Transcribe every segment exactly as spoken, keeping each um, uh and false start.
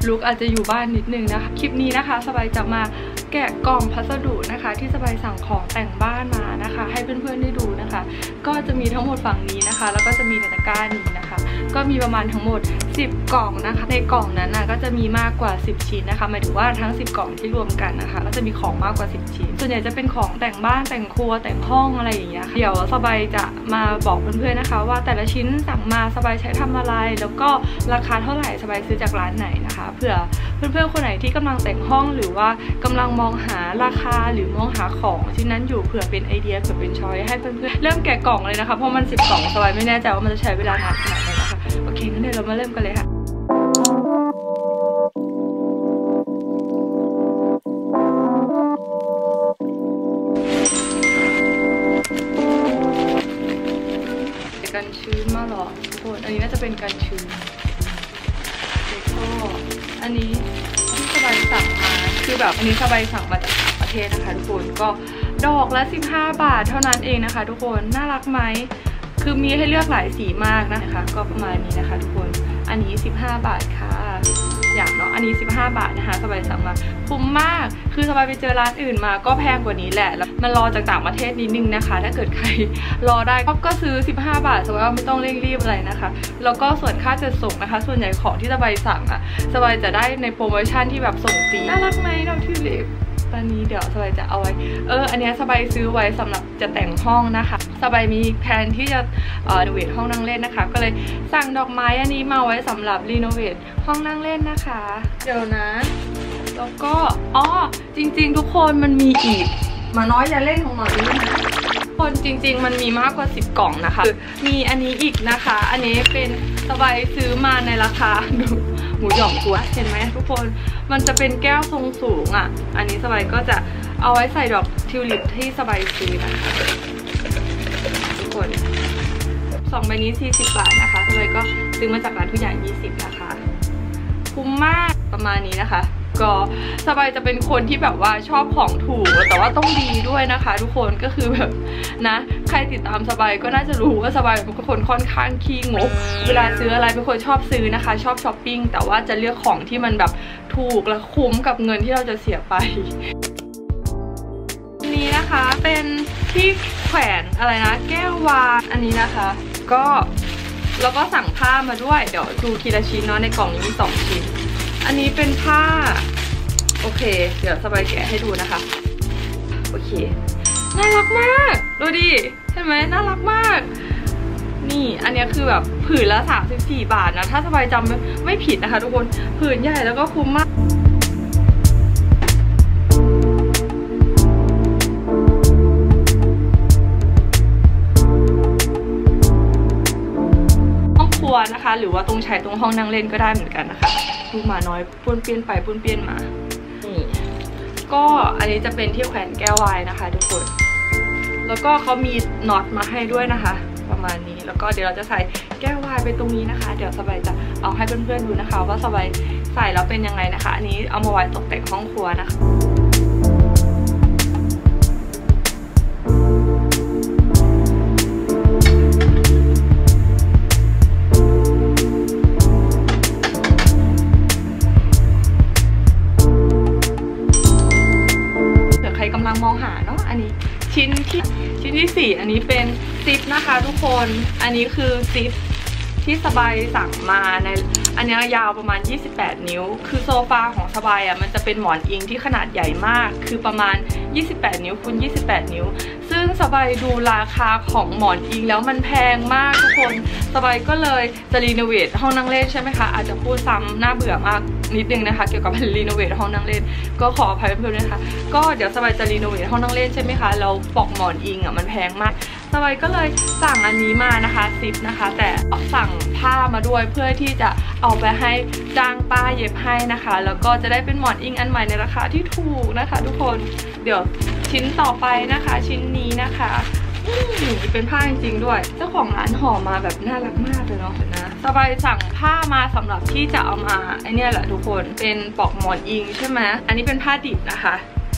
ลุคอาจจะอยู่บ้านนิดนึงนะคะคลิปนี้นะคะสบายจะมาแกะกล่องพัสดุนะคะที่สบายสั่งของแต่งบ้านมานะคะให้เพื่อนๆได้ดูนะคะก็จะมีทั้งหมดฝั่งนี้นะคะแล้วก็จะมีในตะกร้านี้นะคะก็มีประมาณทั้งหมดสิบกล่องนะคะในกล่องนั้นนะก็จะมีมากกว่าสิบชิ้นนะคะหมายถึงว่าทั้งสิบกล่องที่รวมกันนะคะก็จะมีของมากกว่าสิบชิ้นส่วนใหญ่จะเป็นของแต่งบ้านแต่งครัวแต่งห้องอะไรอย่างเงี้ยเดี๋ยวสบายจะมาบอกเพื่อนๆนะคะว่าแต่ละชิ้นสั่งมาสบายใช้ทำอะไรแล้วก็ราคาเท่าไหร่สบายซื้อจากร้านไหนนะคะเผื่อเพื่อนๆคนไหนที่กำลังแต่งห้องหรือว่ากำลังมองหาราคาหรือมองหาของชิ้นนั้นอยู่เผื่อเป็นไอเดียเผื่อเป็นช้อยให้เพื่อนๆเริ่มแกะกล่องเลยนะคะเพราะมันสิบกล่องสบายไม่แน่ใจว่ามันจะใช้เวลานานขนาดไหนนะคะโอเคงั้นเดี๋ยวเรามาเริ่มกันเลยค่ะกันชื้นมาหรอทุกคนอันนี้น่าจะเป็นกันชื้นแล้วก็อันนี้ที่สบายสั่งมาคือแบบอันนี้สบายสั่งมาจากต่างประเทศนะคะทุกคนก็ดอกละสิบห้าบาทเท่านั้นเองนะคะทุกคนน่ารักไหมคือมีให้เลือกหลายสีมากนะคะก็ประมาณนี้นะคะทุกคนอันนี้สิบห้าบาทค่ะอย่างเนาะอันนี้สิบห้าบาทนะคะสบายสั่งมาคุ้มมากคือสบายไปเจอร้านอื่นมาก็แพงกว่านี้แหละแล้วมันรอจากต่างประเทศนิดนึงนะคะถ้าเกิดใครรอได้ก็ซื้อสิบห้าบาทสบายว่าไม่ต้องเร่งรีบอะไรนะคะแล้วก็ส่วนค่าจัดส่งนะคะส่วนใหญ่ของที่สบายสั่งอะสบายจะได้ในโปรโมชั่นที่แบบส่งฟรีน่ารักไหมดอกทิวลิปตอนนี้เดี๋ยวสบายจะเอาไว้เอออันนี้สบายซื้อไว้สำหรับจะแต่งห้องนะคะสบายมีแผนที่จะเอ่อรีโนเวทห้องนั่งเล่นนะคะก็เลยสั่งดอกไม้อันนี้มาไว้สำหรับรีโนเวทห้องนั่งเล่นนะคะเดี๋ยวนะแล้วก็อ๋อจริงๆทุกคนมันมีอีกหมาน้อยอย่าเล่นของหมาด้วยนะคนจริงๆมันมีมากกว่าสิบกล่องนะคะมีอันนี้อีกนะคะอันนี้เป็นสบายซื้อมาในราคาดูหมูหยองตัวเห็นไหมทุกคนมันจะเป็นแก้วทรงสูงอ่ะอันนี้สบายก็จะเอาไว้ใส่ดอกทิวลิปที่สบายซื้อนะคะทุกคนสองใบนี้สี่สิบบาทนะคะสบายก็ซื้อมาจากร้านทุกอย่างยี่สิบนะคะคุ้มมากประมาณนี้นะคะก็สบายจะเป็นคนที่แบบว่าชอบของถูกแต่ว่าต้องดีด้วยนะคะทุกคนก็คือแบบนะใครติดตามสบายก็น่าจะรู้ว่าสบายเป็นคนค่อนข้างขี้งกเวลาซื้ออะไรเป็นคนชอบซื้อนะคะชอบช้อปปิ้งแต่ว่าจะเลือกของที่มันแบบถูกและคุ้มกับเงินที่เราจะเสียไปนี้นะคะเป็นที่แขวนอะไรนะแก้ววายอันนี้นะคะก็แล้วก็สั่งผ้ามาด้วยเดี๋ยวดูทีละชิ้นเนาะในกล่องนี้มีสองชิ้นอันนี้เป็นผ้าโอเคเดี๋ยวสบายแกะให้ดูนะคะโอเคน่ารักมากดูดิใช่ไหมน่ารักมากนี่อันนี้คือแบบผืนละสามสิบสี่บาทนะถ้าสบายจำไม่ไม่ผิดนะคะทุกคนผืนใหญ่แล้วก็คุ้มมากห้องครัวนะคะหรือว่าตรงใช้ตรงห้องนั่งเล่นก็ได้เหมือนกันนะคะดูหมาน้อยป้วนเปี้ยนไปป้วนเปี้ยนมานี่ก็อันนี้จะเป็นที่แขวนแก้ววายนะคะทุกคนแล้วก็เขามีน็อตมาให้ด้วยนะคะประมาณนี้แล้วก็เดี๋ยวเราจะใส่แก้ววายไปตรงนี้นะคะเดี๋ยวสบายจะเอาให้เพื่อนๆดูนะคะว่าสบายใส่แล้วเป็นยังไงนะคะอันนี้เอามาไว้ตกแต่งห้องครัวนะคะกำลังมองหาเนาะอันนี้ชิ้นที่ชิ้นที่สี่อันนี้เป็นซิปนะคะทุกคนอันนี้คือซิปที่สบายสั่งมาในอันนี้ยาวประมาณยี่สิบแปดนิ้วคือโซฟาของสบายอ่ะมันจะเป็นหมอนอิงที่ขนาดใหญ่มากคือประมาณยี่สิบแปดนิ้วคูณยี่สิบแปดนิ้วซึ่งสบายดูราคาของหมอนอิงแล้วมันแพงมากทุกคนสบายก็เลยจะรีโนเวทห้องนั่งเล่นใช่ไหมคะอาจจะพูดซ้ำน่าเบื่อมากนิดนึงนะคะเกี่ยวกับรีโนเวทห้องนั่งเล่นก็ขออภัยเพื่อนๆนะคะก็เดี๋ยวสบายจะรีโนเวทห้องนั่งเล่นใช่ไหมคะแล้วปลอกหมอนอิงอ่ะมันแพงมากสบายก็เลยสั่งอันนี้มานะคะซิปนะคะแต่สั่งผ้ามาด้วยเพื่อที่จะเอาไปให้จ้างป้าเย็บให้นะคะแล้วก็จะได้เป็นหมอนอิงอันใหม่ในราคาที่ถูกนะคะทุกคนเดี๋ยวชิ้นต่อไปนะคะชิ้นนี้นะคะนี่เป็นผ้าจริงๆด้วยเจ้าของร้านห่อมาแบบน่ารักมากเลยเนาะนะสบายสั่งผ้ามาสำหรับที่จะเอามาไอเนี้ยแหละทุกคนเป็นปลอกหมอนอิงใช่ไหมอันนี้เป็นผ้าดิบนะคะ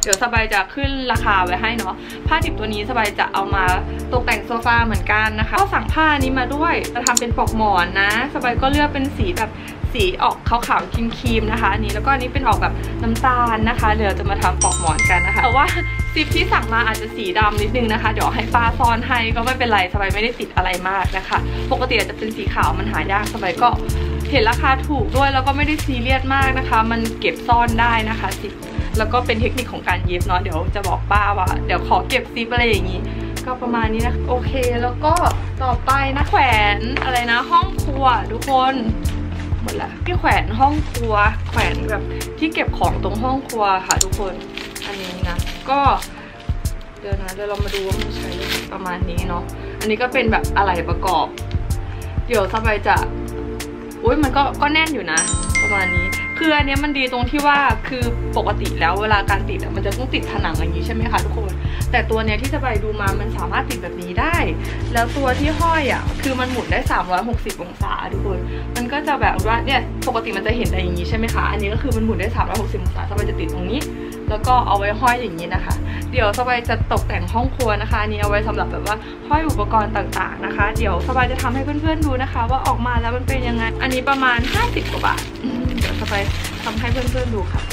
เดี๋ยวสบายจะขึ้นราคาไว้ให้เนาะผ้าดิบตัวนี้สบายจะเอามาตกแต่งโซฟาเหมือนกันนะคะก็สั่งผ้านี้มาด้วยจะทำเป็นปลอกหมอนนะสบายก็เลือกเป็นสีแบบสีออกขาวๆครีมๆนะคะอันนี้แล้วก็อันนี้เป็นออกแบบน้ำตาลนะคะเดี๋ยวจะมาทำปลอกหมอนกันนะคะแต่ว่าซิปที่สั่งมาอาจจะสีดำนิดนึงนะคะเดี๋ยวให้ป้าซ่อนให้ก็ไม่เป็นไรสบายไม่ได้ติดอะไรมากนะคะปกติอาจจะเป็นสีขาวมันหายากสบายก็เห็นราคาถูกด้วยแล้วก็ไม่ได้ซีเรียสมากนะคะมันเก็บซ่อนได้นะคะซิปแล้วก็เป็นเทคนิคของการเย็บเนาะเดี๋ยวจะบอกป้าว่าเดี๋ยวขอเก็บซิปอะไรอย่างนี้ก็ประมาณนี้นะโอเคแล้วก็ต่อไปนะแขวนอะไรนะห้องครัวทุกคนหมดละที่แขวนห้องครัวแขวนแบบที่เก็บของตรงห้องครัวค่ะทุกคนอันนี้นะก็เดี๋ยวนะเดี๋ยวเรามาดูว่ามันใช้ประมาณนี้เนาะอันนี้ก็เป็นแบบอะไรประกอบเดี๋ยวสบายจะอุ้ยมันก็ก็แน่นอยู่นะประมาณนี้คืออันนี้มันดีตรงที่ว่าคือปกติแล้วเวลาการติดมันจะต้องติดผนังอย่างนี้ใช่ไหมคะทุกคนแต่ตัวเนี้ยที่สบายดูมามันสามารถติดแบบนี้ได้แล้วตัวที่ห้อยอ่ะคือมันหมุนได้สามร้อยหกสิบองศาทุกคนมันก็จะแบบว่าเนี่ยปกติมันจะเห็นอะไรอย่างนี้ใช่ไหมคะอันนี้ก็คือมันหมุนได้สามร้อยหกสิบองศาสบายจะติดตรงนี้แล้วก็เอาไว้ห้อยอย่างนี้นะคะเดี๋ยวสบายจะตกแต่งห้องครัวนะคะอันนี้เอาไว้สำหรับแบบว่าห้อยอุปกรณ์ต่างๆนะคะเดี๋ยวสบายจะทำให้เพื่อนๆดูนะคะว่าออกมาแล้วมันเป็นยังไงอันนี้ประมาณห้าสิบกว่าบาทเดี๋ยวสบายทำให้เพื่อนๆดูค่ะ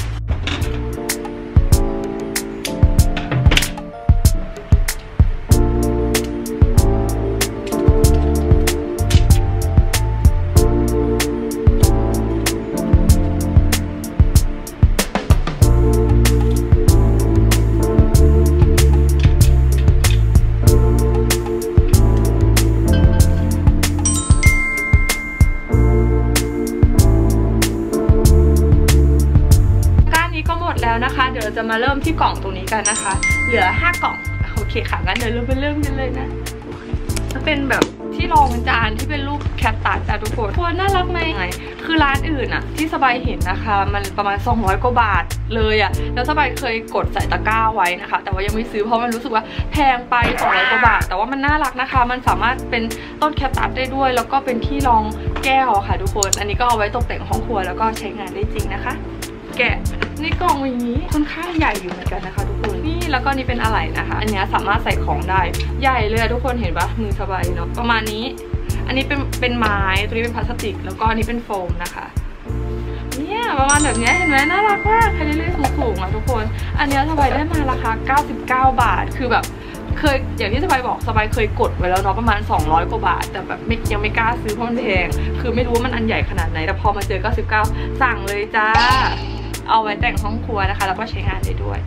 แล้วนะคะเดี๋ยวเราจะมาเริ่มที่กล่องตรงนี้กันนะคะเหลือห้ากล่องโอเคค่ะงั้นเดี๋ยวเราไปเริ่มกันเลยนะจะเป็นแบบที่รองจานที่เป็นรูปแคทตัสจ้าทุกคนควรน่ารักไหมคือร้านอื่นอะที่สบายเห็นนะคะมันประมาณสองร้อยกว่าบาทเลยอะแล้วสบายเคยกดใส่ตะกร้าไว้นะคะแต่ว่ายังไม่ซื้อเพราะมันรู้สึกว่าแพงไปสองร้อยกว่าบาทแต่ว่ามันน่ารักนะคะมันสามารถเป็นต้นแคทตัสได้ด้วยแล้วก็เป็นที่รองแก้วค่ะทุกคนอันนี้ก็เอาไว้ตกแต่งห้องครัวแล้วก็ใช้งานได้จริงนะคะแกะในกล่องอย่างนี้ค่อนข้างใหญ่อยู่เหมือนกันนะคะทุกคนนี่แล้วก็นี่เป็นอะไรนะคะอันนี้สามารถใส่ของได้ใหญ่เลยทุกคนเห็นปะมือสบายเนาะประมาณนี้อันนี้เป็นเป็นไม้ตัวนี้เป็นพลาสติกแล้วก็อันนี้เป็นโฟมนะคะเนี่ยประมาณแบบนี้เห็นไหมน่ารักมากใครได้เล่นสูงๆอ่ะทุกคนอันนี้สบายได้มาราคาเก้าสิบเก้าบาทคือแบบเคยอย่างที่สบายบอกสบายเคยกดไว้แล้วเนาะประมาณสองร้อยกว่าบาทแต่แบบไม่ยังไม่กล้าซื้อเพราะมันแพงคือไม่รู้ว่ามันอันใหญ่ขนาดไหนแต่พอมาเจอเก้าสิบเก้าสั่งเลยจ้าเอาไว้แต่งห้องครัวนะคะแล้วก็ใช้งานได้ด้วย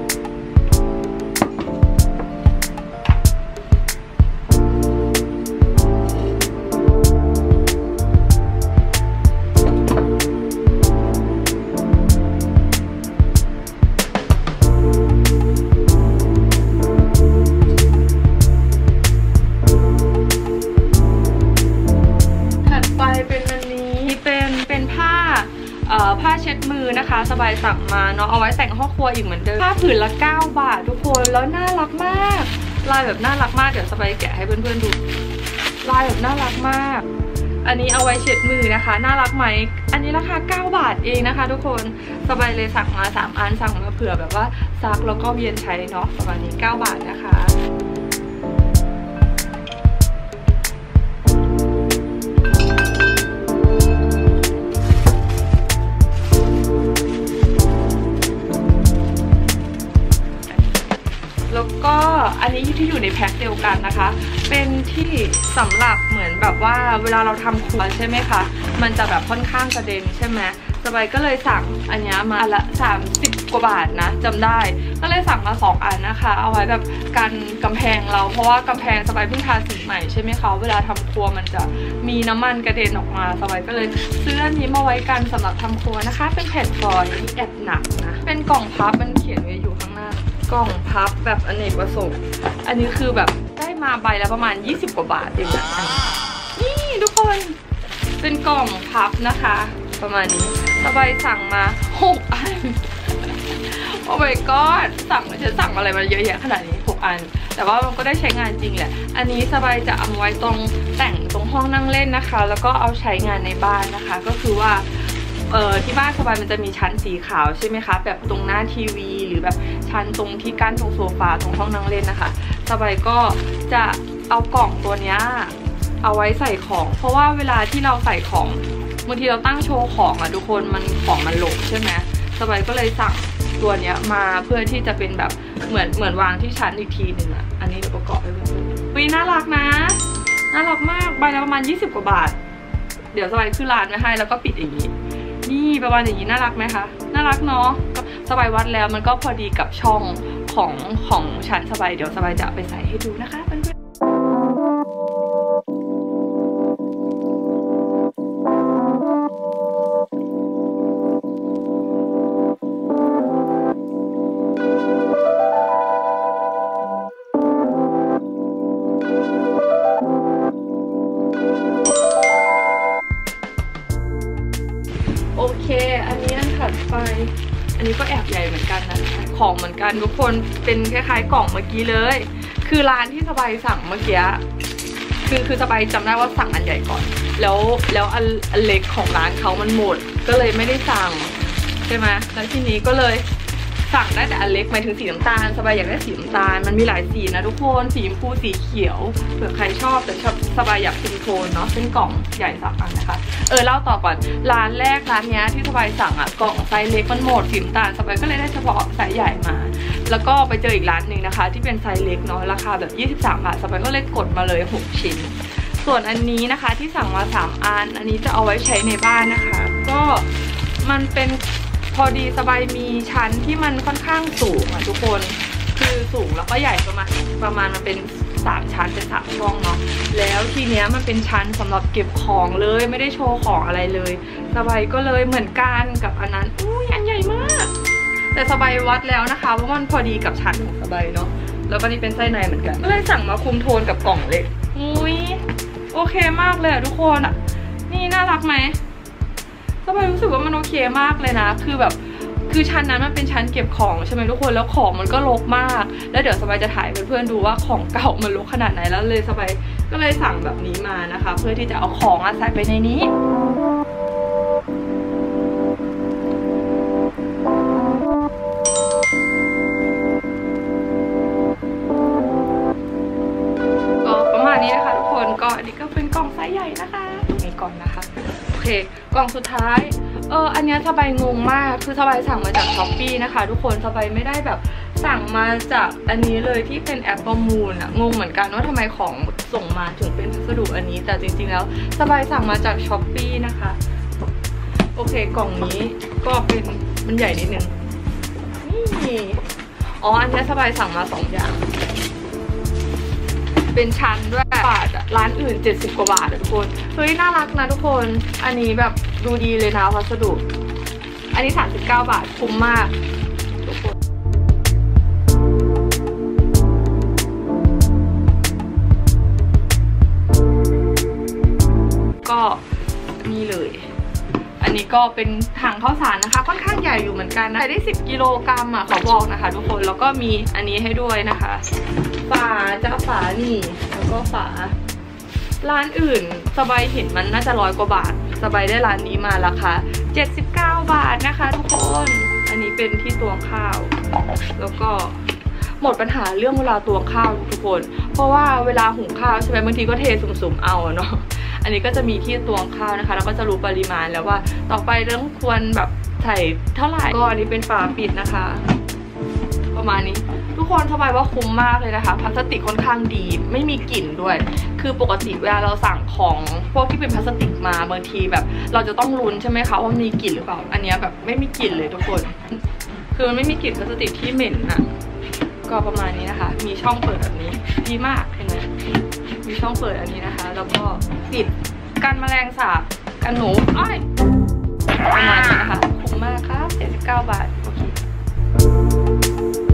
ถัดไปเป็นอันนี้เป็นเป็นผ้าผ้าเช็ดมือนะคะสบายสั่งมาเนาะเอาไว้แต่งห้องครัวอีกเหมือนเดิมผ้าผืนละเก้าบาททุกคนแล้วน่ารักมากลายแบบน่ารักมากเดี๋ยวสบายแกะให้เพื่อนๆดูลายแบบน่ารักมากอันนี้เอาไว้เช็ดมือนะคะน่ารักไหมอันนี้ราคาเก้าบาทเองนะคะทุกคนสบายเลยสั่งมาสามอันสั่งมาเผื่อแบบว่าซักแล้วก็เวียนใช้เนาะประมาณนี้เก้าบาทนะคะแล้วก็อันนี้ที่อยู่ในแพ็คเดียวกันนะคะเป็นที่สำหรับเหมือนแบบว่าเวลาเราทำครัวใช่ไหมคะมันจะแบบค่อนข้างกระเด็นใช่ไหมสบายก็เลยสั่งอันนี้มาละสามสิบกว่าบาทนะจำได้ก็เลยสั่งมาสองอันนะคะเอาไว้แบบกันกำแพงเราเพราะว่ากำแพงสบายเพิ่งทาสีใหม่ใช่ไหมคะเวลาทำครัวมันจะมีน้ำมันกระเด็นออกมาสบายก็เลยซื้ออันนี้มาไว้กันสำหรับทำครัวนะคะเป็นแผ่นฟอยล์แอบหนักนะเป็นกล่องพับมันเขียนไว้อยู่ข้างหน้ากล่องพับแบบอเนกประสงค์อันนี้คือแบบได้มาใบละประมาณยี่สิบกว่าบาทเองนะนี่ทุกคนเป็นกล่องพับนะคะประมาณนี้สบายสั่งมาหกอันโอ้ my god สั่งฉันสั่งอะไรมาเยอะแยะขนาดนี้หกอันแต่ว่ามันก็ได้ใช้งานจริงแหละอันนี้สบายจะเอาไว้ตรงแต่งตรงห้องนั่งเล่นนะคะแล้วก็เอาใช้งานในบ้านนะคะก็คือว่าเอ่อที่บ้านสบายมันจะมีชั้นสีขาวใช่ไหมคะแบบตรงหน้าทีวีหรือแบบชั้นตรงที่กั้นตรงโซฟาตรงห้องนั่งเล่นนะคะสบายก็จะเอากล่องตัวเนี้ยเอาไว้ใส่ของเพราะว่าเวลาที่เราใส่ของบางทีเราตั้งโชว์ของอะทุกคนมันของมันหลงใช่ไหมสบายก็เลยสั่งตัวเนี้ยมาเพื่อที่จะเป็นแบบเหมือนเหมือนวางที่ชั้นอีกทีหนึ่งอะอันนี้เราประกอบให้เพื่อนๆวิน่ารักนะน่ารักมากใบละประมาณยี่สิบกว่าบาทเดี๋ยวสบายขึ้นร้านไว้ให้แล้วก็ปิดอย่างนี้นี่ประมาณอย่างนี้น่ารักไหมคะน่ารักเนาะสบายวัดแล้วมันก็พอดีกับช่องของของชั้นสบายเดี๋ยวสบายจะไปใส่ให้ดูนะคะเพื่อนๆโอเคอันนี้อันถัดไปอันนี้ก็แอบใหญ่เหมือนกันนะของเหมือนกันทุกคนเป็นคล้ายๆกล่องเมื่อกี้เลยคือร้านที่สบายสั่งเมื่อกี้คือคือสบายจำได้ว่าสั่งอันใหญ่ก่อนแล้วแล้วอันอันเล็กของร้านเขามันหมดก็เลยไม่ได้สั่งใช่ไหมแล้วทีนี้ก็เลยสั่งได้แต่อันเล็กหมายถึงสีน้ำตาลสบายอยากได้สีน้ำตาลมันมีหลายสีนะทุกคนสีชมพูสีเขียวเผื่อใครชอบแต่ชอบสบายอยากคุมโทนเนาะเป็นกล่องใหญ่สักอันนะคะเออเล่าต่อก่อนร้านแรกร้านนี้ที่สบายสั่งอ่ะกล่องไซส์เล็กมันหมดสีน้ำตาลสบายก็เลยได้เฉพาะไซส์ใหญ่มาแล้วก็ไปเจออีกร้านหนึ่งนะคะที่เป็นไซส์เล็กเนาะราคาแบบยี่สิบสามบาทสบายก็เลยกดมาเลยหกชิ้นส่วนอันนี้นะคะที่สั่งมาสามอันอันนี้จะเอาไว้ใช้ในบ้านนะคะก็มันเป็นพอดีสบายมีชั้นที่มันค่อนข้างสูงอ่ะทุกคนคือสูงแล้วก็ใหญ่ประมาณประมาณมันเป็นสามชั้นเป็นสามช่องเนาะแล้วทีเนี้ยมันเป็นชั้นสำหรับเก็บของเลยไม่ได้โชว์ของอะไรเลยสบายก็เลยเหมือนกันกับอันนั้นอุ้ยอันใหญ่มากแต่สบายวัดแล้วนะคะว่ามันพอดีกับชั้นของสบายเนาะแล้วก็นี่เป็นไส้ในเหมือนกันก็เลยสั่งมาคุมโทนกับกล่องเล็กอุ้ยโอเคมากเลยทุกคนอ่ะนี่น่ารักไหมสบายรู้สึกว่ามันโอเคมากเลยนะคือแบบคือชั้นนั้นมันเป็นชั้นเก็บของใช่ไหมทุกคนแล้วของมันก็รกมากแล้วเดี๋ยวสบายจะถ่ายเพื่อนๆดูว่าของเก่ามันรกขนาดไหนแล้วเลยสบายก็เลยสั่งแบบนี้มานะคะเพื่อที่จะเอาของใส่ไปในนี้ก็ประมาณนี้นะคะทุกคนก็อันนี้ก็เป็นกล่องไซส์ใหญ่นะคะตรงนี้ก่อนนะคะโอเคกล่องสุดท้ายเอออันนี้สบายงงมากคือสบายสั่งมาจากช้อปปี้นะคะทุกคนสบายไม่ได้แบบสั่งมาจากอันนี้เลยที่เป็นแอปประมูลอะงงเหมือนกันว่าทำไมของส่งมาถึงเป็นพัสดุอันนี้แต่จริงๆแล้วสบายสั่งมาจากช้อปปี้นะคะโอเคกล่องนี้ก็เป็นมันใหญ่นิดนึงนี่อ๋ออันนี้สบายสั่งมาสองอย่างเป็นชั้นด้วยบาทอะร้านอื่นเจ็ดสิบกว่าบาททุกคนเฮ้ยน่ารักนะทุกคนอันนี้แบบดูดีเลยนะวัสดุอันนี้สามสิบเก้าบาทคุ้มมากทุกคนก็นี่เลยอันนี้ก็เป็นถังข้าวสารนะคะค่อนข้างใหญ่อยู่เหมือนกันนะใส่ได้สิบกิโลกรัมอ่ะเขาบอกนะคะทุกคนแล้วก็มีอันนี้ให้ด้วยนะคะฝาจะฝานี่แล้วก็ฝาร้านอื่นสบายเห็นมันน่าจะร้อยกว่าบาทสบายได้ร้านนี้มาราคาเจ็ดสิบเก้าบาทนะคะทุกคนอันนี้เป็นที่ตวงข้าวแล้วก็หมดปัญหาเรื่องเวลาตวงข้าวทุกคนเพราะว่าเวลาหุงข้าวใช่ไหมบางทีก็เทสุ่มๆเอาเนาะอันนี้ก็จะมีที่ตวงข้าวนะคะแล้วก็จะรู้ปริมาณแล้วว่าต่อไปต้องควรแบบใส่เท่าไหร่ก็อันนี้เป็นฝาปิดนะคะประมาณนี้ทุกคนสบายว่าคุ้มมากเลยนะคะพลาสติกค่อนข้างดีไม่มีกลิ่นด้วยคือปกติเวลาเราสั่งของพวกที่เป็นพลาสติกมาบางทีแบบเราจะต้องลุ้นใช่ไหมคะว่ามีกลิ่นหรือเปล่าอันนี้แบบไม่มีกลิ่นเลยทุกคนคือมันไม่มีกลิ่นพลาสติกที่เหม็นอะก็ประมาณนี้นะคะมีช่องเปิดแบบนี้ดีมากเห็นไหมมีช่องเปิดอันนี้นะคะแล้วก็ปิดกันแมลงสาบกันหนูอ้อยประมาณนี้นะคะคุ้มมากครับเจ็ดสิบเก้าบาทโอเค